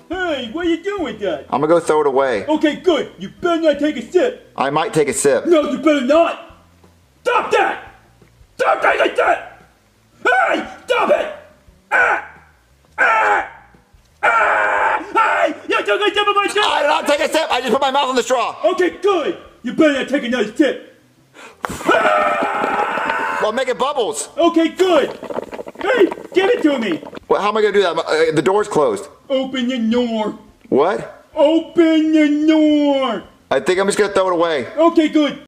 Hey, what are you doing with that? I'm gonna go throw it away. Okay, good. You better not take a sip. I might take a sip. No, you better not. Stop that! Stop taking that! Hey, stop it! Hey, you took a sip of my sip! I did not take a sip. I just put my mouth on the straw. Okay, good. You better not take another sip. Well, make it bubbles. Okay, good. Hey, give it to me. Well, how am I gonna do that? The door's closed. Open the door. What? Open the door. I think I'm just gonna throw it away. Okay, good.